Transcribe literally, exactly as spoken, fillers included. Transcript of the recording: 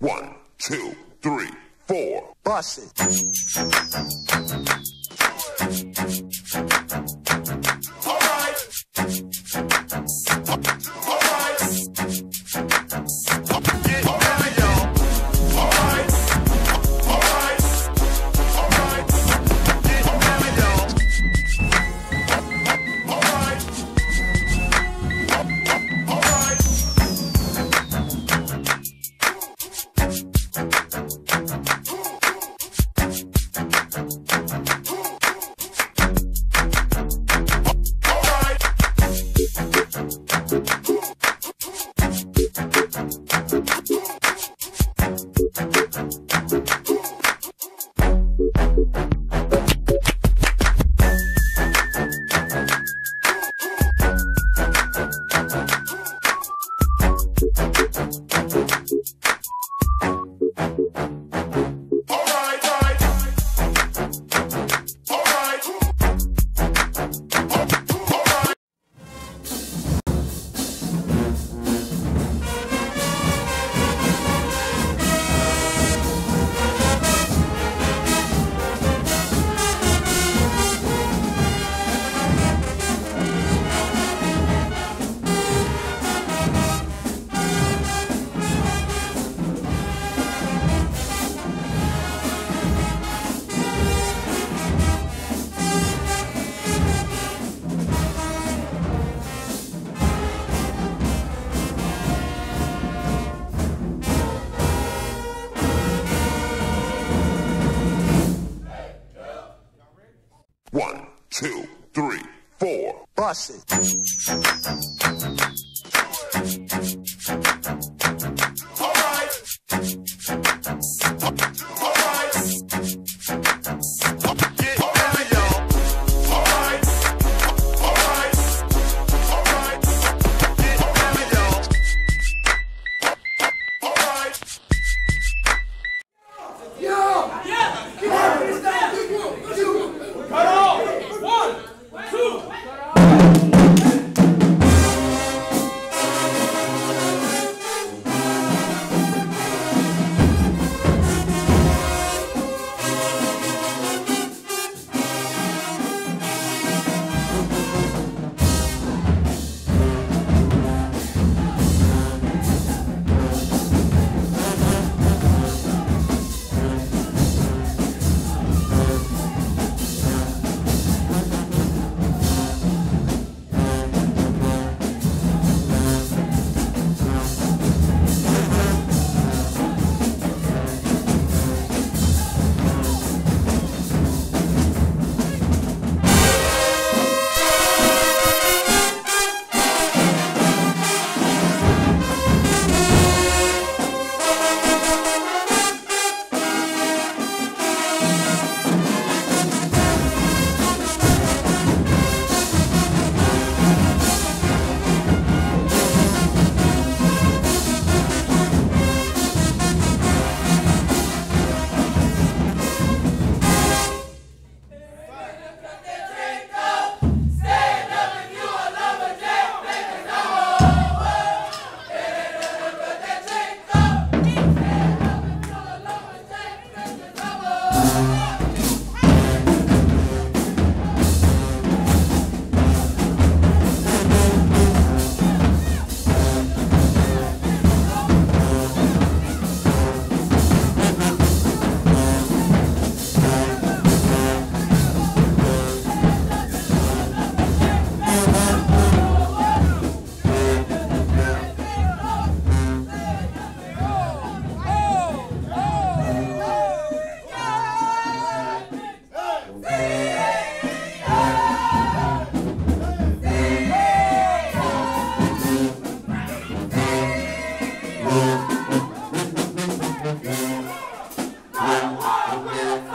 One, two, three, four. Bust it. All right. All right. Get ready, y'all. All right. All right. All right. Get ready, y'all. All right. All right. One, two, three, four. Bust it. All right. All right. Get ready, y'all. All right. All right. All right. Get ready, y'all. All right. Yo! Yeah! Cut off! One, two! One, one, one,